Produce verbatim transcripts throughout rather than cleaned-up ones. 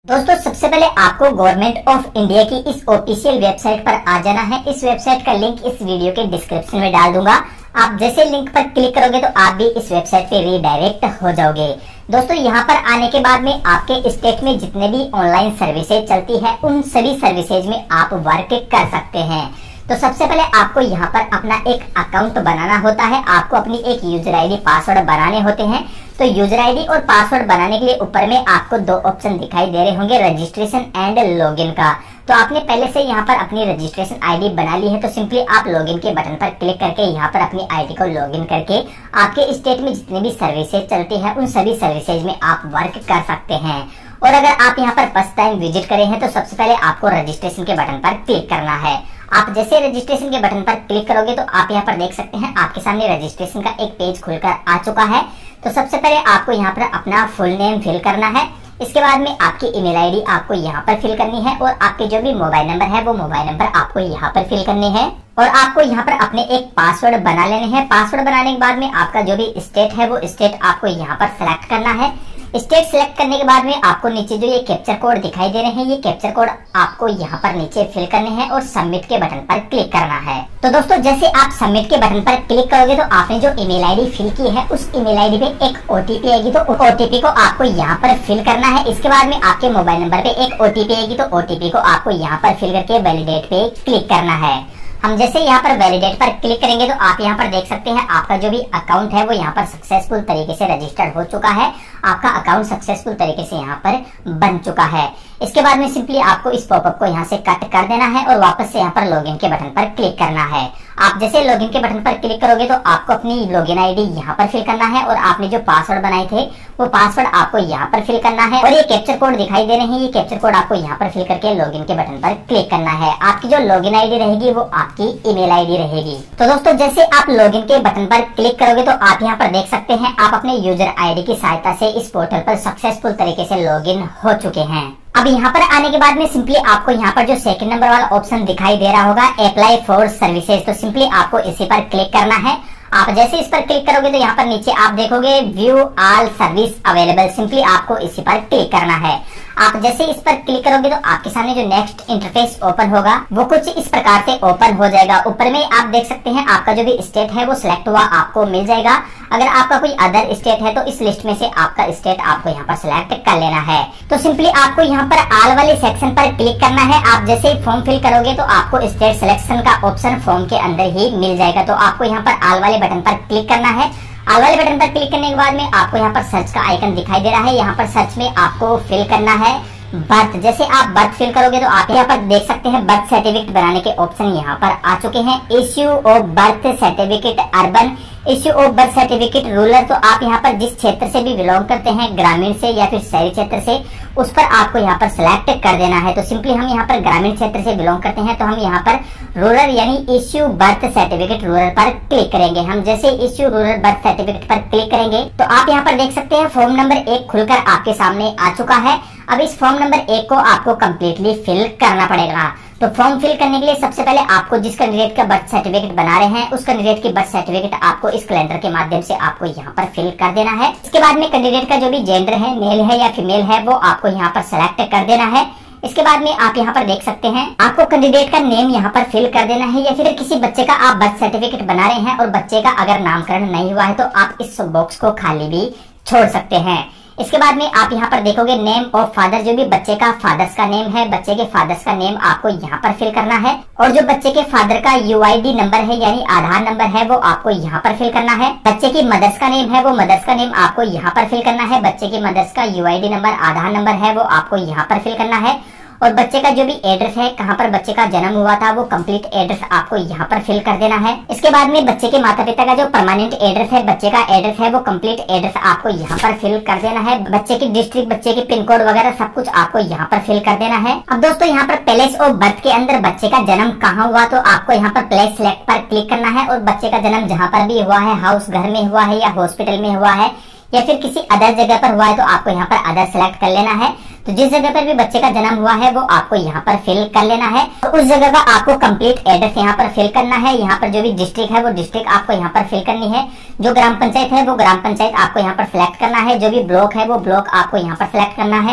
दोस्तों सबसे पहले आपको गवर्नमेंट ऑफ इंडिया की इस ऑफिशियल वेबसाइट पर आ जाना है। इस वेबसाइट का लिंक इस वीडियो के डिस्क्रिप्शन में डाल दूंगा। आप जैसे लिंक पर क्लिक करोगे तो आप भी इस वेबसाइट पे रीडायरेक्ट हो जाओगे। दोस्तों यहाँ पर आने के बाद में आपके स्टेट में जितने भी ऑनलाइन सर्विसेज चलती है उन सभी सर्विसेज में आप वर्क कर सकते हैं। तो सबसे पहले आपको यहाँ पर अपना एक अकाउंट बनाना होता है। आपको अपनी एक यूजर आईडी पासवर्ड बनाने होते हैं। तो यूजर आईडी और पासवर्ड बनाने के लिए ऊपर में आपको दो ऑप्शन दिखाई दे रहे होंगे, रजिस्ट्रेशन एंड लॉगिन का। तो आपने पहले से यहाँ पर अपनी रजिस्ट्रेशन आईडी बना ली है तो सिंपली आप लॉगिन के बटन पर क्लिक करके यहाँ पर अपनी आईडी को लॉगिन करके आपके स्टेट में जितनी भी सर्विसेज चलती है उन सभी सर्विसेज में आप वर्क कर सकते हैं। और अगर आप यहाँ पर फर्स्ट टाइम विजिट करे हैं तो सबसे पहले आपको रजिस्ट्रेशन के बटन पर क्लिक करना है। आप जैसे रजिस्ट्रेशन के बटन पर क्लिक करोगे तो आप यहाँ पर देख सकते हैं आपके सामने रजिस्ट्रेशन का एक पेज खुलकर आ चुका है। तो सबसे पहले आपको यहाँ पर अपना फुल नेम फिल करना है। इसके बाद में आपकी ईमेल आईडी आपको यहाँ पर फिल करनी है और आपके जो भी मोबाइल नंबर है वो मोबाइल नंबर आपको यहाँ पर फिल करने हैं। और आपको यहाँ पर अपने एक पासवर्ड बना लेने हैं। पासवर्ड बनाने के बाद में आपका जो भी स्टेट है वो स्टेट आपको यहाँ पर सिलेक्ट करना है। स्टेट सिलेक्ट करने के बाद में आपको नीचे जो ये कैप्चर कोड दिखाई दे रहे हैं ये कैप्चर कोड आपको यहाँ पर नीचे फिल करने हैं और सबमिट के बटन पर क्लिक करना है। तो दोस्तों जैसे आप सबमिट के बटन पर क्लिक करोगे तो आपने जो ईमेल आईडी फिल की है उस ईमेल आईडी पे एक ओटीपी आएगी। तो ओटीपी को आपको यहाँ पर फिल करना है। इसके बाद में आपके मोबाइल नंबर पे एक ओटीपी आएगी तो ओटीपी को आपको यहाँ पर फिल करके वैलिडेट पे क्लिक करना है। हम जैसे यहाँ पर वैलिडेट पर क्लिक करेंगे तो आप यहाँ पर देख सकते हैं आपका जो भी अकाउंट है वो यहाँ पर सक्सेसफुल तरीके से रजिस्टर्ड हो चुका है। आपका अकाउंट सक्सेसफुल तरीके से यहाँ पर बन चुका है। इसके बाद में सिंपली आपको इस पॉपअप को यहाँ से कट कर देना है और वापस से यहाँ पर लॉगिन के बटन पर क्लिक करना है। आप जैसे लॉगिन के बटन पर क्लिक करोगे तो आपको अपनी लॉगिन आईडी यहाँ पर फिल करना है और आपने जो पासवर्ड बनाए थे वो पासवर्ड आपको यहाँ पर फिल करना है। और ये कैप्चर कोड दिखाई दे रहे हैं ये कैप्चर कोड आपको यहाँ पर फिल करके लॉगिन के बटन पर क्लिक करना है। आपकी जो लॉगिन आईडी रहेगी वो आपकी ईमेल आईडी रहेगी। तो दोस्तों जैसे आप लॉगिन के बटन पर क्लिक करोगे तो आप यहाँ पर देख सकते हैं आप अपने यूजर आईडी की सहायता से इस पोर्टल पर सक्सेसफुल तरीके से लॉगिन हो चुके हैं। अब यहाँ पर आने के बाद में सिंपली आपको यहाँ पर जो सेकंड नंबर वाला ऑप्शन दिखाई दे रहा होगा अप्लाई फॉर सर्विसेज, तो सिंपली आपको इसी पर क्लिक करना है। आप जैसे इस पर क्लिक करोगे तो यहाँ पर नीचे आप देखोगे view all service available, simply आपको इसी पर क्लिक करना है। आप जैसे इस पर क्लिक करोगे तो आपके सामने जो नेक्स्ट इंटरफेस ओपन होगा वो कुछ इस प्रकार से ओपन हो जाएगा। ऊपर में आप देख सकते हैं आपका जो भी स्टेट है वो सिलेक्ट हुआ आपको मिल जाएगा। अगर आपका कोई अदर स्टेट है तो इस लिस्ट में से आपका स्टेट आपको यहाँ पर सिलेक्ट कर लेना है। तो सिंपली आपको यहाँ पर ऑल वाले सेक्शन पर क्लिक करना है। आप जैसे फॉर्म फिल करोगे तो आपको स्टेट सिलेक्शन का ऑप्शन फॉर्म के अंदर ही मिल जाएगा। तो आपको यहाँ पर ऑल वाले बटन पर क्लिक करना है। ऑल वाले बटन पर क्लिक करने के बाद में आपको यहाँ पर सर्च का आइकन दिखाई दे रहा है। यहाँ पर सर्च में आपको फिल करना है बर्थ। जैसे आप बर्थ फिल करोगे तो आप यहाँ पर देख सकते हैं बर्थ सर्टिफिकेट बनाने के ऑप्शन यहाँ पर आ चुके हैं। Issue of birth certificate urban, issue of birth certificate rural. तो आप यहाँ पर जिस क्षेत्र से भी बिलोंग करते हैं ग्रामीण से या फिर शहरी क्षेत्र से उस पर आपको यहाँ पर सिलेक्ट कर देना है। तो सिंपली हम यहाँ पर ग्रामीण क्षेत्र से बिलोंग करते हैं तो हम यहाँ पर रूरल यानी इश्यू बर्थ सर्टिफिकेट रूरल पर क्लिक करेंगे। हम जैसे इश्यू रूरल बर्थ सर्टिफिकेट पर क्लिक करेंगे तो आप यहाँ पर देख सकते हैं फॉर्म नंबर एक खुलकर आपके सामने आ चुका है। अब इस फॉर्म नंबर एक को आपको कम्प्लीटली फिल करना पड़ेगा। तो फॉर्म फिल करने के लिए सबसे पहले आपको जिस कैंडिडेट का बर्थ सर्टिफिकेट बना रहे हैं उस कैंडिडेट की बर्थ सर्टिफिकेट आपको इस कैलेंडर के माध्यम से आपको यहाँ पर फिल कर देना है। इसके बाद में कैंडिडेट का जो भी जेंडर है मेल है या फीमेल है वो आपको यहाँ पर सिलेक्ट कर देना है। इसके बाद में आप यहाँ पर देख सकते हैं आपको कैंडिडेट का नेम यहाँ पर फिल कर देना है। या फिर किसी बच्चे का आप बर्थ सर्टिफिकेट बना रहे हैं और बच्चे का अगर नामकरण नहीं हुआ है तो आप इस बॉक्स को खाली भी छोड़ सकते हैं। इसके बाद में आप यहाँ पर देखोगे नेम ऑफ फादर, जो भी बच्चे का फादर्स का नेम है बच्चे के फादर्स का नेम आपको यहाँ पर फिल करना है। और जो बच्चे के फादर का यूआईडी नंबर है यानी आधार नंबर है वो आपको यहाँ पर फिल करना है। बच्चे की मदर्स का नेम है वो मदर्स का नेम आपको यहाँ पर फिल करना है। बच्चे की मदर्स का यूआईडी नंबर आधार नंबर है वो आपको यहाँ पर फिल करना है। और बच्चे का जो भी एड्रेस है कहाँ पर बच्चे का जन्म हुआ था वो कंप्लीट एड्रेस आपको यहाँ पर फिल कर देना है। इसके बाद में बच्चे के माता पिता का जो परमानेंट एड्रेस है बच्चे का एड्रेस है वो कंप्लीट एड्रेस आपको यहाँ पर फिल कर देना है। बच्चे की डिस्ट्रिक्ट बच्चे की पिन कोड वगैरह सब कुछ आपको यहाँ पर फिल कर देना है। अब दोस्तों यहाँ पर प्लेस ऑफ बर्थ के अंदर बच्चे का जन्म कहाँ हुआ तो आपको यहाँ पर प्लेस सिलेक्ट पर क्लिक करना है। और बच्चे का जन्म जहाँ पर भी हुआ है हाउस घर में हुआ है या हॉस्पिटल में हुआ है या फिर किसी अदर जगह पर हुआ है तो आपको यहाँ पर अदर सेलेक्ट कर लेना है। तो जिस जगह पर भी बच्चे का जन्म हुआ है वो आपको यहाँ पर फिल कर लेना है। तो उस जगह का आपको कंप्लीट एड्रेस यहाँ पर फिल करना है। यहाँ पर जो भी डिस्ट्रिक्ट है वो डिस्ट्रिक्ट आपको यहाँ पर फिल करनी है। जो ग्राम पंचायत है वो ग्राम पंचायत आपको यहाँ पर सिलेक्ट करना है। जो भी ब्लॉक है वो ब्लॉक आपको यहाँ पर सिलेक्ट करना है।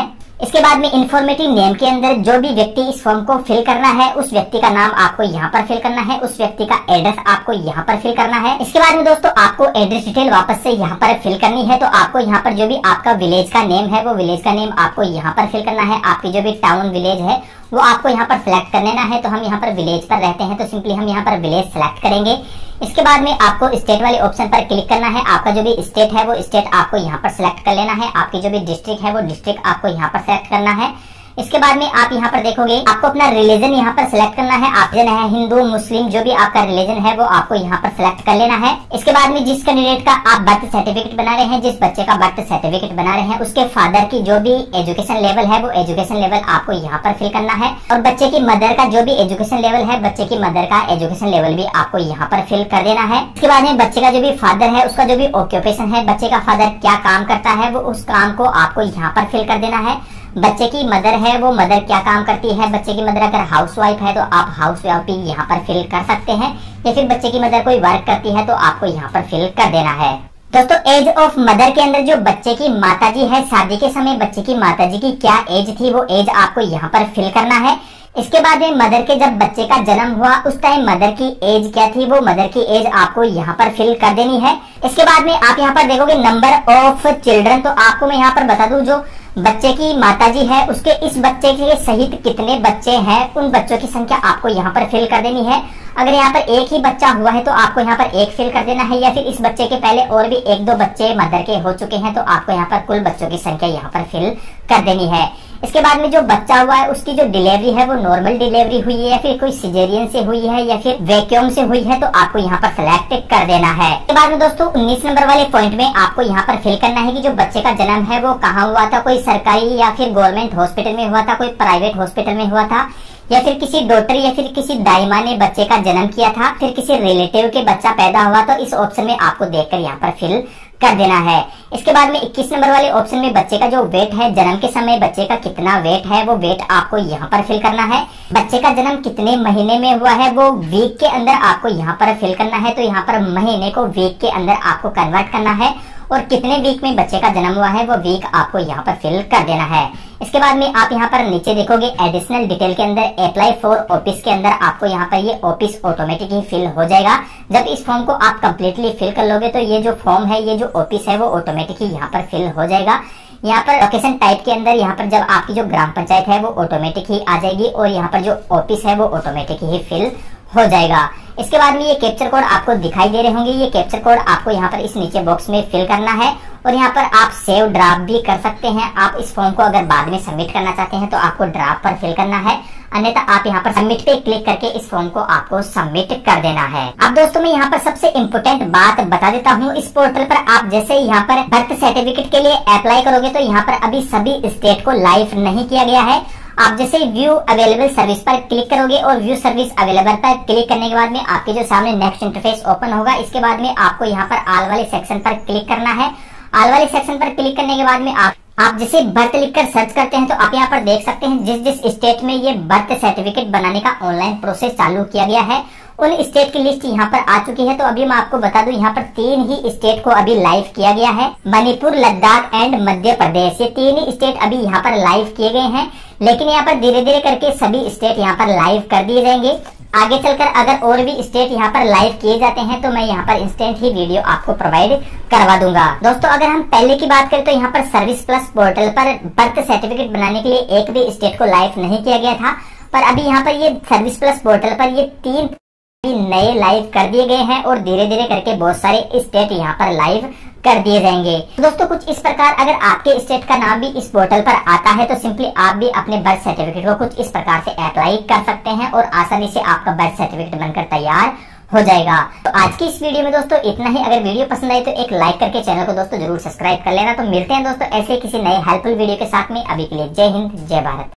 इसके बाद में इन्फॉर्मेटिव नेम के अंदर जो भी व्यक्ति इस फॉर्म को फिल करना है उस व्यक्ति का नाम आपको यहाँ पर फिल करना है, उस व्यक्ति का एड्रेस आपको यहाँ पर फिल करना है। इसके बाद में दोस्तों आपको एड्रेस डिटेल वापस से यहाँ पर फिल करनी है। तो आपको यहाँ पर जो भी आपका विलेज का नेम है वो विलेज का नेम आपको यहाँ पर फिल करना है। आपकी जो भी टाउन विलेज है वो आपको यहाँ पर सिलेक्ट कर लेना है। तो हम यहाँ पर विलेज पर रहते हैं तो सिंपली हम यहाँ पर विलेज सेलेक्ट करेंगे। इसके बाद में आपको स्टेट वाले ऑप्शन पर क्लिक करना है। आपका जो भी स्टेट है वो स्टेट आपको यहाँ पर सिलेक्ट कर लेना है। आपकी जो भी डिस्ट्रिक्ट है वो डिस्ट्रिक्ट आपको यहाँ पर सिलेक्ट करना है। इसके बाद में आप यहाँ पर देखोगे आपको अपना रिलीजन यहाँ पर सिलेक्ट करना है। आप जन है हिंदू मुस्लिम जो भी आपका रिलीजन है वो आपको यहाँ पर सिलेक्ट कर लेना है। इसके बाद में जिस कैंडिडेट का आप बर्थ सर्टिफिकेट बना रहे हैं, जिस बच्चे का बर्थ सर्टिफिकेट बना रहे हैं, उसके फादर की जो भी एजुकेशन लेवल है वो एजुकेशन लेवल आपको यहाँ पर फिल करना है। और बच्चे की मदर का जो भी एजुकेशन लेवल है, बच्चे की मदर का एजुकेशन लेवल भी आपको यहाँ पर फिल कर देना है। इसके बाद में बच्चे का जो भी फादर है उसका जो भी ऑक्यूपेशन है, बच्चे का फादर क्या काम करता है वो उस काम को आपको यहाँ पर फिल कर देना है। बच्चे की मदर है वो मदर क्या काम करती है, बच्चे की मदर अगर हाउस वाइफ है तो आप हाउस वाइफ भी यहाँ पर फिल कर सकते हैं, या फिर बच्चे की मदर कोई वर्क करती है तो आपको यहाँ पर फिल कर देना है। दोस्तों एज ऑफ मदर के अंदर जो बच्चे की माताजी है, शादी के समय बच्चे की माताजी की क्या एज थी वो एज आपको यहाँ पर फिल करना है। इसके बाद में मदर के जब बच्चे का जन्म हुआ उस टाइम मदर की एज क्या थी वो मदर की एज आपको यहाँ पर फिल कर देनी है। इसके बाद में आप यहाँ पर देखोगे नंबर ऑफ चिल्ड्रन। तो आपको मैं यहाँ पर बता दूं जो बच्चे की माताजी है उसके इस बच्चे के सहित कितने बच्चे हैं उन बच्चों की संख्या आपको यहाँ पर फिल कर देनी है। अगर यहाँ पर एक ही बच्चा हुआ है तो आपको यहाँ पर एक फिल कर देना है, या फिर इस बच्चे के पहले और भी एक दो बच्चे मदर के हो चुके हैं तो आपको यहाँ पर कुल बच्चों की संख्या यहाँ पर फिल कर देनी है। इसके बाद में जो बच्चा हुआ है उसकी जो डिलीवरी है वो नॉर्मल डिलीवरी हुई है या फिर कोई सिजेरियन से हुई है या फिर वैक्यूम से हुई है तो आपको यहाँ पर सिलेक्ट कर देना है। इसके बाद में दोस्तों उन्नीस नंबर वाले पॉइंट में आपको यहाँ पर फिल करना है कि जो बच्चे का जन्म है वो कहाँ हुआ था, कोई सरकारी या फिर गवर्नमेंट हॉस्पिटल में हुआ था, कोई प्राइवेट हॉस्पिटल में हुआ था, या फिर किसी डॉक्टर या फिर किसी दाई माँ ने बच्चे का जन्म किया था, फिर किसी रिलेटिव के बच्चा पैदा हुआ। तो इस ऑप्शन में आपको देखकर यहाँ पर फिल कर देना है। इसके बाद में इक्कीस नंबर वाले ऑप्शन में बच्चे का जो वेट है, जन्म के समय बच्चे का कितना वेट है वो वेट आपको यहाँ पर फिल करना है। बच्चे का जन्म कितने महीने में हुआ है वो वीक के अंदर आपको यहाँ पर फिल करना है। तो यहाँ पर महीने को वीक के अंदर आपको कन्वर्ट करना है और कितने वीक में बच्चे का जन्म हुआ है वो वीक आपको यहाँ पर फिल कर देना है। इसके बाद में आप यहाँ पर नीचे देखोगे एडिशनल डिटेल के अंदर अप्लाई फॉर ऑफिस के अंदर आपको यहाँ पर ये ऑफिस ऑटोमेटिक ही फिल हो जाएगा। जब इस फॉर्म को आप कंप्लीटली फिल कर लोगे तो ये जो फॉर्म है, ये जो ऑफिस है वो ऑटोमेटिक ही यहाँ पर फिल हो जाएगा। यहाँ पर लोकेशन टाइप के अंदर यहाँ पर जब आपकी जो ग्राम पंचायत है वो ऑटोमेटिक ही आ जाएगी और यहाँ पर जो ऑफिस है वो ऑटोमेटिक ही फिल हो जाएगा। इसके बाद में ये कैप्चर कोड आपको दिखाई दे रहे होंगे। ये कैप्चर कोड आपको यहाँ पर इस नीचे बॉक्स में फिल करना है और यहाँ पर आप सेव ड्राफ्ट भी कर सकते हैं। आप इस फॉर्म को अगर बाद में सबमिट करना चाहते हैं तो आपको ड्राफ्ट पर फिल करना है, अन्यथा आप यहाँ पर सबमिट पे क्लिक करके इस फॉर्म को आपको सबमिट कर देना है। अब दोस्तों मैं यहाँ पर सबसे इम्पोर्टेंट बात बता देता हूँ। इस पोर्टल पर आप जैसे यहाँ पर बर्थ सर्टिफिकेट के लिए अप्लाई करोगे तो यहाँ पर अभी सभी स्टेट को लाइव नहीं किया गया है। आप जैसे व्यू अवेलेबल सर्विस पर क्लिक करोगे और व्यू सर्विस अवेलेबल पर क्लिक करने के बाद में आपके जो सामने नेक्स्ट इंटरफेस ओपन होगा। इसके बाद में आपको यहाँ पर आल वाले सेक्शन पर क्लिक करना है। आल वाले सेक्शन पर क्लिक करने के बाद में आप आप जैसे बर्थ लिखकर सर्च करते हैं तो आप यहाँ पर देख सकते हैं जिस जिस स्टेट में ये बर्थ सर्टिफिकेट बनाने का ऑनलाइन प्रोसेस चालू किया गया है उन स्टेट की लिस्ट यहाँ पर आ चुकी है। तो अभी मैं आपको बता दूं यहाँ पर तीन ही स्टेट को अभी लाइव किया गया है, मणिपुर, लद्दाख एंड मध्य प्रदेश। ये तीन ही स्टेट अभी यहाँ पर लाइव किए गए हैं, लेकिन यहाँ पर धीरे धीरे करके सभी स्टेट यहाँ पर लाइव कर दिए जाएंगे। आगे चलकर अगर और भी स्टेट यहाँ पर लाइव किए जाते हैं तो मैं यहाँ पर इंस्टेंट ही वीडियो आपको प्रोवाइड करवा दूंगा। दोस्तों अगर हम पहले की बात करें तो यहाँ पर सर्विस प्लस पोर्टल पर बर्थ सर्टिफिकेट बनाने के लिए एक भी स्टेट को लाइव नहीं किया गया था, पर अभी यहाँ पर ये सर्विस प्लस पोर्टल पर ये तीन नए लाइव कर दिए गए हैं और धीरे धीरे करके बहुत सारे स्टेट यहाँ पर लाइव कर दिए जाएंगे। तो दोस्तों कुछ इस प्रकार अगर आपके स्टेट का नाम भी इस पोर्टल पर आता है तो सिंपली आप भी अपने बर्थ सर्टिफिकेट को कुछ इस प्रकार से अप्लाई कर सकते हैं और आसानी से आपका बर्थ सर्टिफिकेट बनकर तैयार हो जाएगा। तो आज की इस वीडियो में दोस्तों इतना ही। अगर वीडियो पसंद आई तो एक लाइक करके चैनल को दोस्तों जरूर सब्सक्राइब कर लेना। तो मिलते हैं दोस्तों ऐसे किसी नए हेल्पफुल वीडियो के साथ में। अभी के लिए जय हिंद, जय भारत।